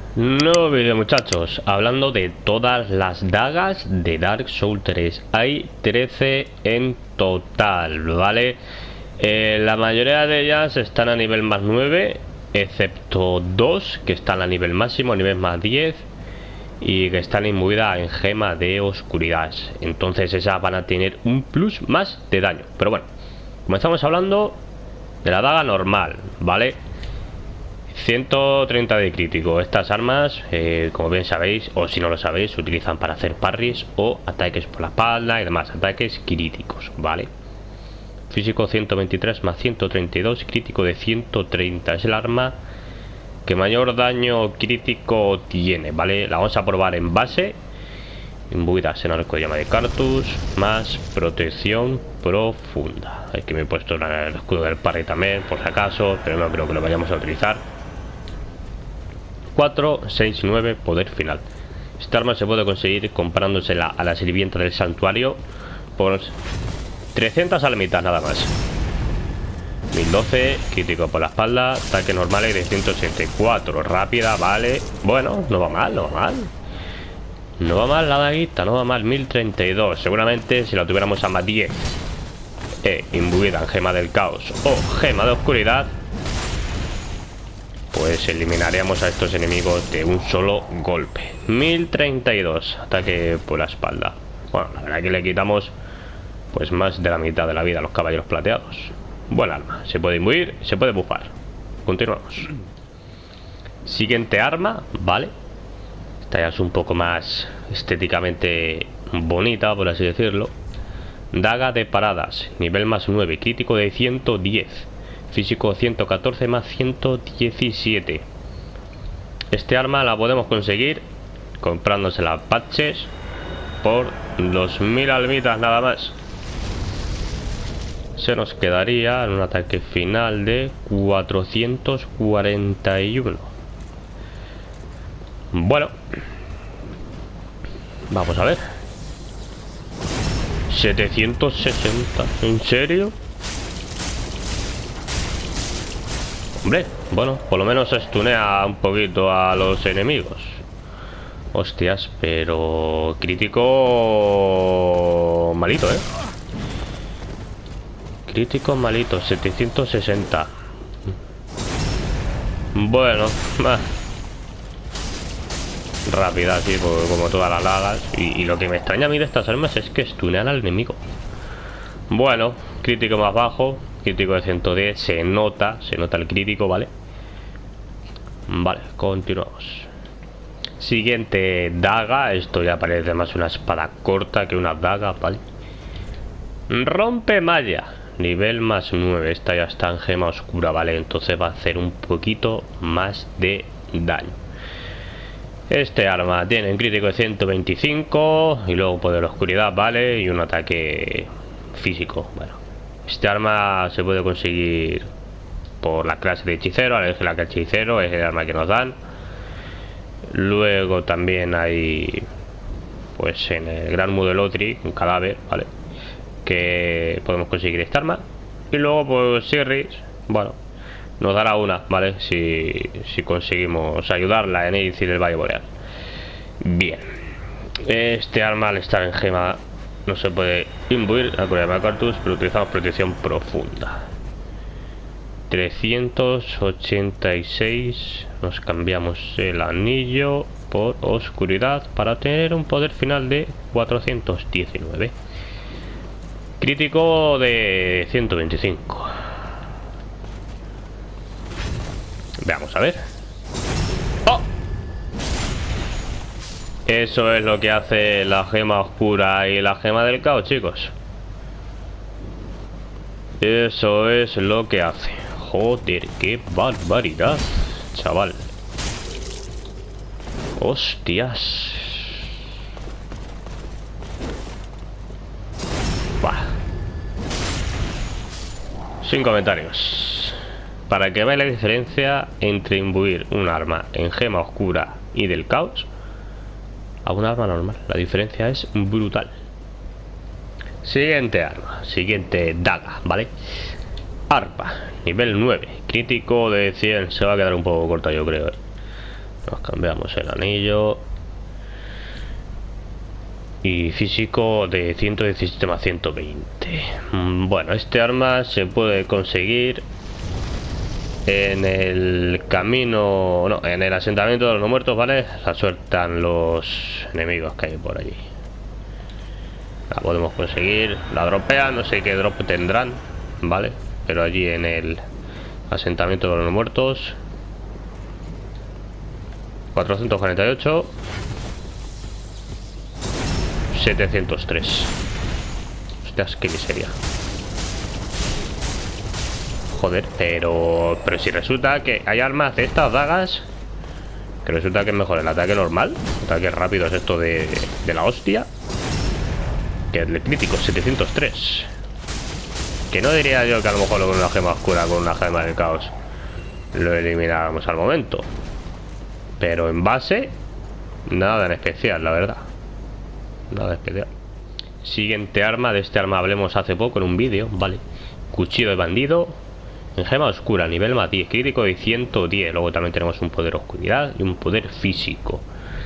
Nuevo vídeo, muchachos, hablando de todas las dagas de Dark Souls 3. Hay 13 en total, ¿vale? La mayoría de ellas están a nivel más 9, excepto 2 que están a nivel máximo, a nivel más 10, y que están imbuidas en gema de oscuridad. Entonces esas van a tener un plus más de daño. Pero bueno, comenzamos hablando de la daga normal, ¿vale? 130 de crítico. Estas armas, como bien sabéis, o si no lo sabéis, se utilizan para hacer parries o ataques por la espalda y demás, ataques críticos, ¿vale? Físico 123 más 132, crítico de 130. Es el arma que mayor daño crítico tiene, ¿vale? La vamos a probar en base. Imbuidas en arco de llama de Cartus, más protección profunda. Aquí me he puesto el escudo del parry también, por si acaso, pero no creo que lo vayamos a utilizar. 4, 6, 9, poder final. Esta arma se puede conseguir comprándosela a la sirvienta del santuario por 300 almitas nada más. 1012, crítico por la espalda, ataque normal de 184, rápida, vale. Bueno, no va mal, no va mal. No va mal la daguita, no va mal. 1032, seguramente si la tuviéramos a más 10, imbuida en gema del caos o gema de oscuridad, pues eliminaríamos a estos enemigos de un solo golpe. 1032, ataque por la espalda. Bueno, la verdad que le quitamos pues más de la mitad de la vida a los caballeros plateados. Buen arma, se puede imbuir, se puede bufar. Continuamos. Siguiente arma, vale. Esta ya es un poco más estéticamente bonita, por así decirlo. Daga de paradas, nivel más 9, crítico de 110. Físico 114 más 117. Este arma la podemos conseguir comprándose las patches por 2000 almitas nada más. Se nos quedaría en un ataque final de 441. Bueno, vamos a ver. 760, ¿en serio? Hombre, bueno, por lo menos estunea un poquito a los enemigos. Hostias, pero crítico malito, crítico malito, 760. Bueno, rápida, así como todas las dagas. Y lo que me extraña a mí de estas armas es que stunean al enemigo. Bueno, crítico más bajo, crítico de 110, se nota el crítico, ¿vale? Vale, continuamos. Siguiente daga, esto ya parece más una espada corta que una daga, ¿vale? Rompe malla, nivel más 9, esta ya está en gema oscura, ¿vale? Entonces va a hacer un poquito más de daño. Este arma tiene un crítico de 125 y luego poder de oscuridad, ¿vale? Y un ataque físico. Bueno, este arma se puede conseguir por la clase de hechicero. A la vez que la que hechicero es el arma que nos dan. Luego también hay, pues en el Gran Mudelotri, un cadáver, ¿vale? Que podemos conseguir esta arma. Y luego pues Sirris, bueno, nos dará una, ¿vale? Si conseguimos ayudarla en Edith del Valle Boreal. Bien. Este arma al estar en gema no se puede imbuir a Corea de Cartus, pero utilizamos protección profunda. 386. Nos cambiamos el anillo por oscuridad para tener un poder final de 419. Crítico de 125. Veamos a ver. ¡Oh! Eso es lo que hace la gema oscura y la gema del caos, chicos. Eso es lo que hace. Joder, qué barbaridad, chaval. Hostias. Bah. Sin comentarios. Para que veáis la diferencia entre imbuir un arma en gema oscura y del caos a un arma normal, la diferencia es brutal. Siguiente arma, siguiente daga, ¿vale? Arpa, nivel 9, crítico de 100. Se va a quedar un poco corta, yo creo, Nos cambiamos el anillo. Y físico de 117 más 120. Bueno, este arma se puede conseguir en el camino, no, en el asentamiento de los no muertos, ¿vale? La sueltan los enemigos que hay por allí. La podemos conseguir, la dropean, no sé qué drop tendrán, ¿vale? Pero allí en el asentamiento de los no muertos. 448. 703. Hostias, qué miseria. Joder, pero si resulta que hay armas de estas dagas que resulta que es mejor el ataque normal, ataque rápido es esto de la hostia, que el de crítico 703. Que no diría yo que a lo mejor con una gema oscura, con una gema del caos, lo elimináramos al momento, pero en base nada en especial, la verdad. Nada especial. Siguiente arma, de este arma hablemos hace poco en un vídeo, vale. Cuchillo de bandido en gema oscura, nivel más 10, crítico de 110. Luego también tenemos un poder oscuridad y un poder físico.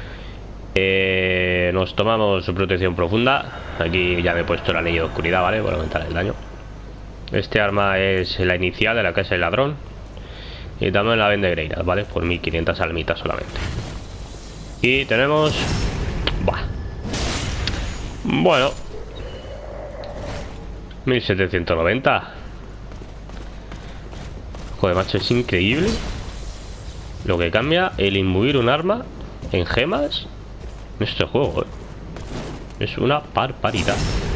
Nos tomamos protección profunda. Aquí ya me he puesto el anillo de oscuridad, vale, para aumentar el daño. Este arma es la inicial de la casa del ladrón. Y también la vende Greiras, vale, por 1500 almitas solamente. Y tenemos... Bah. Bueno, 1790. Joder, macho, es increíble lo que cambia el imbuir un arma en gemas en este juego, Es una barbaridad.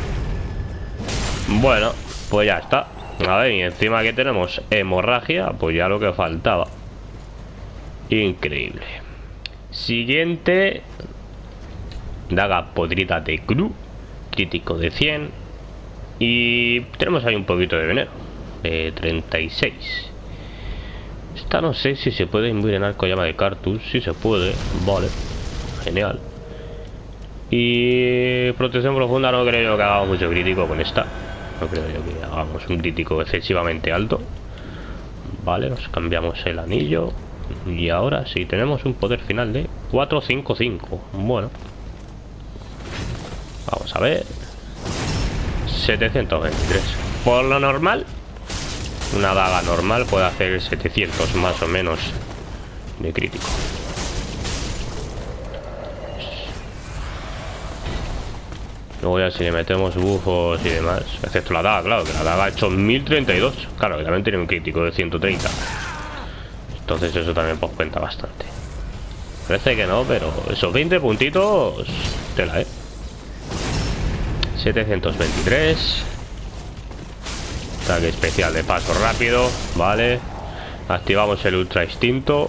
Bueno, pues ya está. A ver, y encima que tenemos hemorragia, pues ya lo que faltaba. Increíble. Siguiente. Daga podrida de Gru, crítico de 100. Y tenemos ahí un poquito de veneno, de 36. Esta no sé si se puede imbuir en arco llama de Cartus. Si se puede, vale, genial. Y protección profunda, no creo yo que hagamos mucho crítico con esta. No creo yo que hagamos un crítico excesivamente alto. Vale, nos cambiamos el anillo. Y ahora sí, tenemos un poder final de 455. Bueno, vamos a ver. 723. Por lo normal, una daga normal puede hacer 700 más o menos de crítico. Luego ya si le metemos bufos y demás, excepto la daga, claro, que la daga ha hecho 1032. Claro, que también tiene un crítico de 130. Entonces eso también pues cuenta bastante. Parece que no, pero esos 20 puntitos, tela, 723. Ataque especial de paso rápido, vale. Activamos el ultra instinto.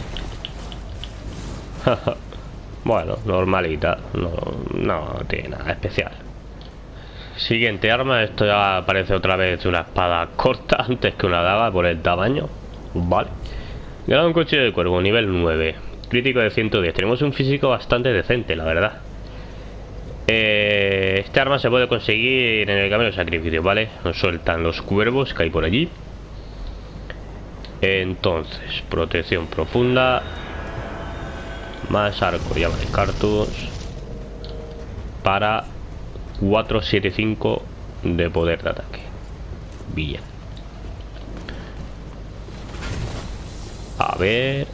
Bueno, normalita. No tiene nada especial. Siguiente arma. Esto ya parece otra vez una espada corta antes que una daga por el tamaño. Vale. Ganado un cuchillo de cuervo, nivel 9. Crítico de 110. Tenemos un físico bastante decente, la verdad. Este arma se puede conseguir en el camino de sacrificio, ¿vale? Nos sueltan los cuervos que hay por allí. Entonces, protección profunda. Más arco llama de Cartus. Para 475 de poder de ataque. Bien. A ver.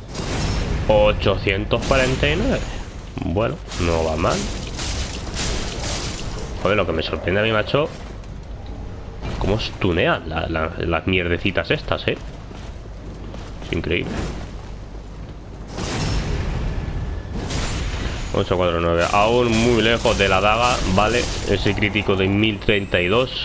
849. Bueno, no va mal. Joder, lo que me sorprende a mi macho, cómo stunean las mierdecitas estas, Es increíble. 849. Aún muy lejos de la daga, ¿vale? Ese crítico de 1032.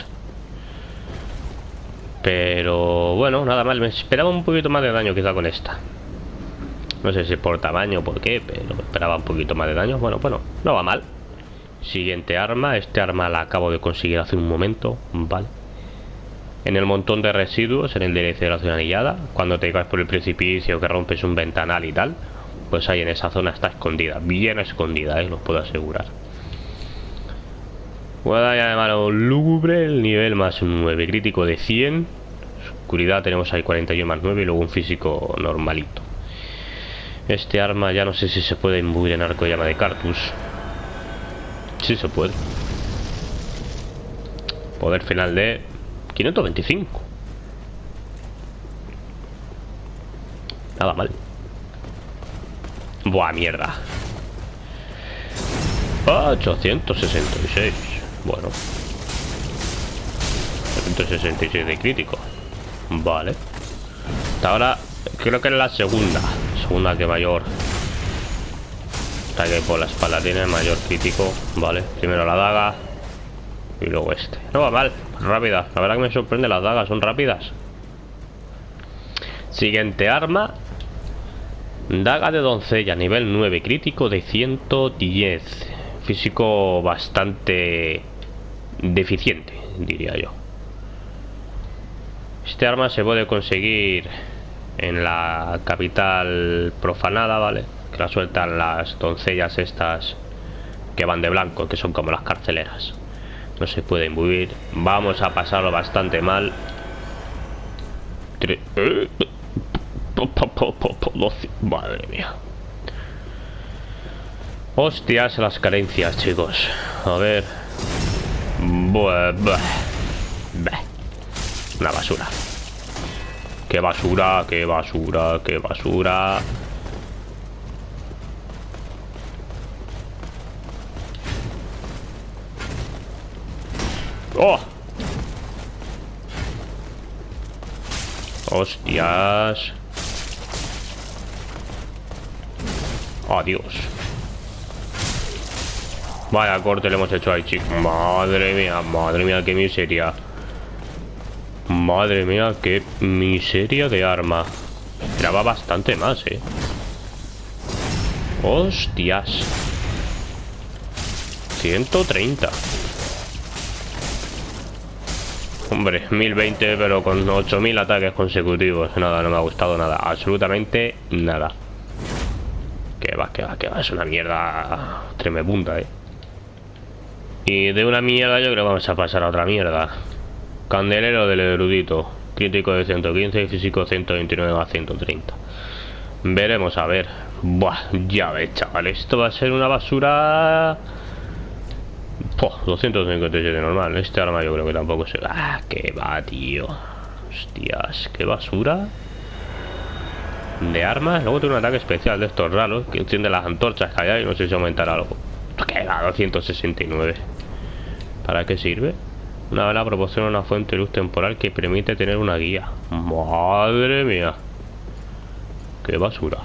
Pero bueno, nada mal. Me esperaba un poquito más de daño quizá con esta. No sé si por tamaño o por qué, pero esperaba un poquito más de daño. Bueno, no va mal. Siguiente arma. Este arma la acabo de conseguir hace un momento, ¿vale? En el montón de residuos, en el DLC de la zona anillada, cuando te caes por el precipicio, que rompes un ventanal y tal, pues ahí en esa zona está escondida, bien escondida, los puedo asegurar. Voy a llamar a un lúgubre, el nivel más 9, crítico de 100. Oscuridad tenemos ahí 41 más 9 y luego un físico normalito. Este arma ya no sé si se puede imbuir en arco de llama de Cartus. Sí se puede. Poder final de 525. Nada mal. Buah, mierda. 866. Bueno, 866 de crítico. Vale. Hasta ahora creo que es la segunda que mayor ataque por la espalda tiene, mayor crítico. Vale, primero la daga y luego este. No va mal, rápida. La verdad que me sorprende, las dagas son rápidas. Siguiente arma. Daga de doncella, nivel 9, crítico de 110. Físico bastante deficiente, diría yo. Este arma se puede conseguir en la capital profanada, ¿vale? Que la sueltan las doncellas estas que van de blanco, que son como las carceleras. No se puede imbuir. Vamos a pasarlo bastante mal. Madre mía. Hostias, las carencias, chicos. A ver. Una basura. Qué basura, qué basura, qué basura. ¡Oh! Hostias. Adiós. Vaya corte le hemos hecho ahí, chicos. Madre mía, qué miseria. Madre mía, qué miseria de arma. Esperaba bastante más, Hostias. 130. Hombre, 1020, pero con 8000 ataques consecutivos. Nada, no me ha gustado nada. Absolutamente nada. Que va. Es una mierda tremenda, Y de una mierda yo creo que vamos a pasar a otra mierda. Candelero del erudito. Crítico de 115 y físico 129 a 130. Veremos a ver. Buah, ya ves, chaval. Esto va a ser una basura. 257 normal. Este arma yo creo que tampoco se... Ah, que va, tío. Hostias, qué basura de armas. Luego tiene un ataque especial de estos raros que enciende las antorchas que hay ahí. No sé si aumentará algo. Que va, 269. ¿Para qué sirve? Una vela proporciona una fuente de luz temporal que permite tener una guía. Madre mía. Qué basura.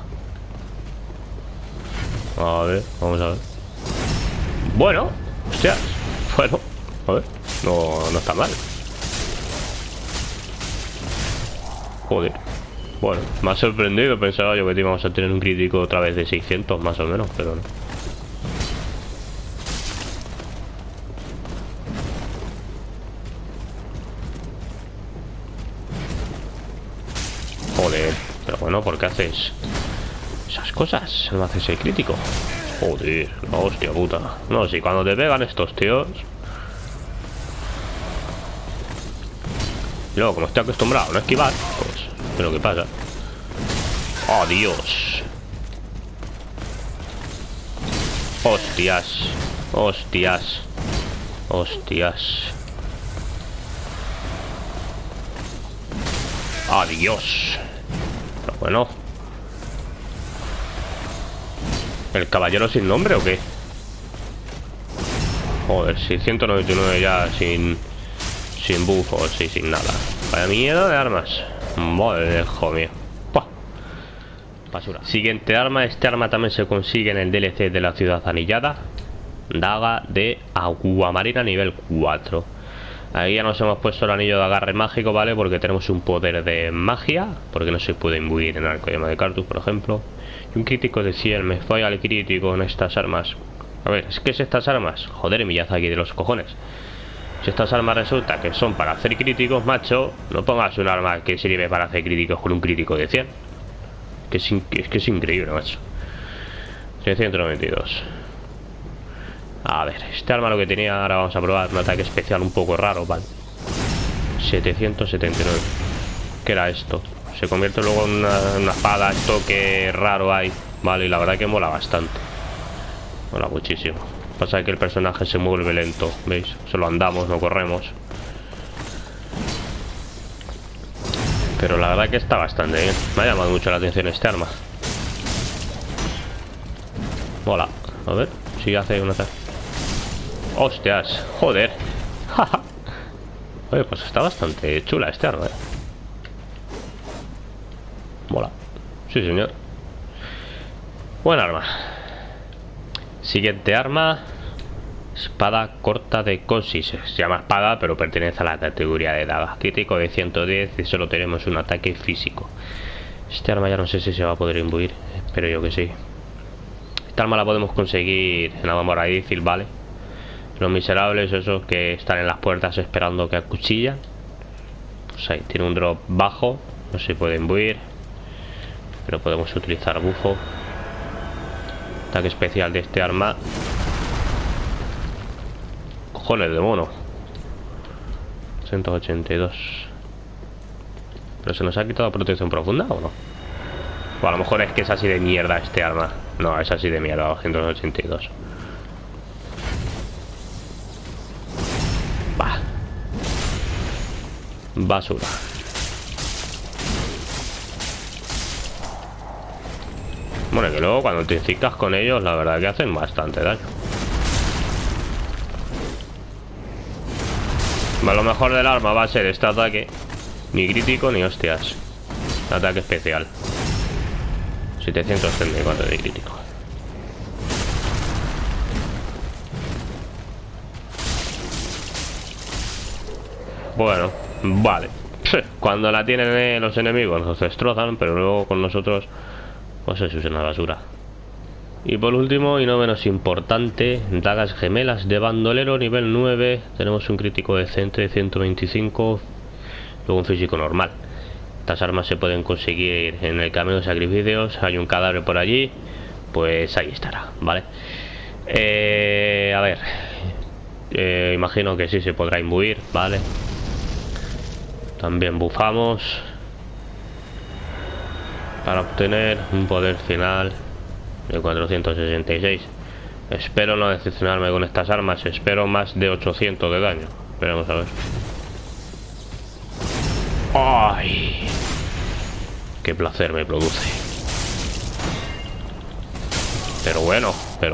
A ver, vamos a ver. Bueno, hostias. Bueno, a ver. No está mal. Joder. Bueno, me ha sorprendido. Pensaba yo que íbamos a tener un crítico otra vez de 600 más o menos, pero no. Joder, pero bueno, ¿por qué haces esas cosas? No haces el crítico. Joder, la hostia puta. No, si cuando te pegan estos tíos. Y luego, como estoy acostumbrado a no esquivar, pues es lo que pasa. Adiós. Hostias. Hostias. Hostias. Adiós. Pero bueno. ¿El caballero sin nombre o qué? Joder, 699 ya sin buffos y sin nada. Vaya miedo de armas. Madre, hijo mío. Basura. Siguiente arma. Este arma también se consigue en el DLC de la ciudad anillada. Daga de agua marina nivel 4. Ahí ya nos hemos puesto el anillo de agarre mágico, ¿vale? Porque tenemos un poder de magia. Porque no se puede imbuir en arco de llama de Cartus, por ejemplo. Y un crítico de 100. Me falla el crítico en estas armas. A ver, ¿qué es estas armas? Joder, Miyazaki de los cojones. Si estas armas resulta que son para hacer críticos, macho, no pongas un arma que sirve para hacer críticos con un crítico de 100. Es que es increíble, macho. 692. A ver, este arma lo que tenía, ahora vamos a probar un ataque especial un poco raro, ¿vale? 779. ¿Qué era esto? Se convierte luego en una espada, esto que raro hay. vale, y la verdad que mola bastante. Mola muchísimo. Pasa que el personaje se mueve lento, ¿veis? Solo andamos, no corremos. Pero la verdad que está bastante bien. Me ha llamado mucho la atención este arma. Mola. A ver si hace una... ¡Hostias! ¡Joder! Oye, pues está bastante chula este arma, Mola. Sí, señor. Buen arma. Siguiente arma. Espada corta de Cosis. Se llama espada, pero pertenece a la categoría de daga. Crítico de 110 y solo tenemos un ataque físico. Este arma ya no sé si se va a poder imbuir, pero yo que sí. Esta arma la podemos conseguir en agua moradícil, ¿vale? Los miserables, esos que están en las puertas esperando que acuchillan. Pues ahí, tiene un drop bajo. No se puede imbuir, pero podemos utilizar bufo. Ataque especial de este arma. Cojones de mono. 182. ¿Pero se nos ha quitado protección profunda o no? O a lo mejor es que es así de mierda este arma. No, es así de mierda, 282. Bah. Basura. Bueno, que luego cuando te encicas con ellos, la verdad que hacen bastante daño. Lo mejor del arma va a ser este ataque. Ni crítico ni hostias. Ataque especial. 734 de crítico. Bueno, vale. Cuando la tienen los enemigos nos destrozan, pero luego con nosotros pues eso es una basura. Y por último y no menos importante, dagas gemelas de bandolero nivel 9. Tenemos un crítico decente de 125. Luego un físico normal. Estas armas se pueden conseguir en el camino de sacrificios. Hay un cadáver por allí, pues ahí estará, ¿vale? A ver, imagino que sí se podrá imbuir, ¿vale? También bufamos para obtener un poder final de 466. Espero no decepcionarme con estas armas. Espero más de 800 de daño. Veremos a ver. ¡Ay! ¡Qué placer me produce! Pero bueno,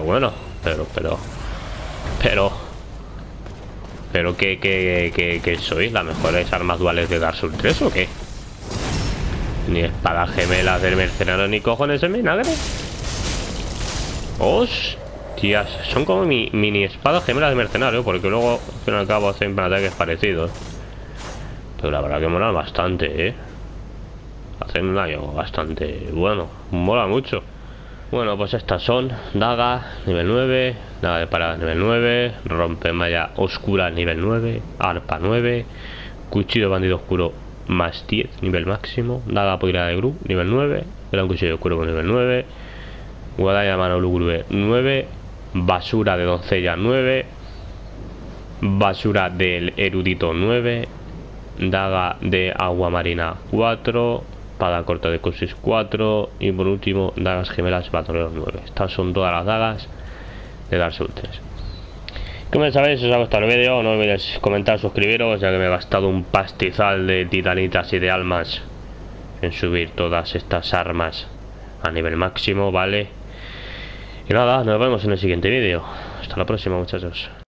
¿qué sois? ¿Las mejores armas duales de Dark Souls 3 o qué? Ni espadas gemelas del mercenario ni cojones en vinagre. Hostias, son como mini espadas gemelas de mercenario, porque luego al fin y al cabo hacen ataques parecidos. Pero la verdad que molan bastante, hacen un daño bastante bueno. Mola mucho. Bueno, pues estas son daga nivel 9, daga de parada nivel 9, rompe malla oscura nivel 9, arpa 9, cuchillo bandido oscuro más 10 nivel máximo, daga apoderada de Gru nivel 9, gran cuchillo oscuro nivel 9, guadaña mano lúgubre 9, basura de doncella 9, basura del erudito 9, daga de agua marina 4, espada corta de Cosis 4 y por último dagas gemelas bandolero 9. Estas son todas las dagas de Dark Souls 3. Como sabéis, si os ha gustado el vídeo, no olvidéis comentar, suscribiros, ya que me he gastado un pastizal de titanitas y de almas en subir todas estas armas a nivel máximo, ¿vale? Y nada, nos vemos en el siguiente vídeo. Hasta la próxima, muchachos.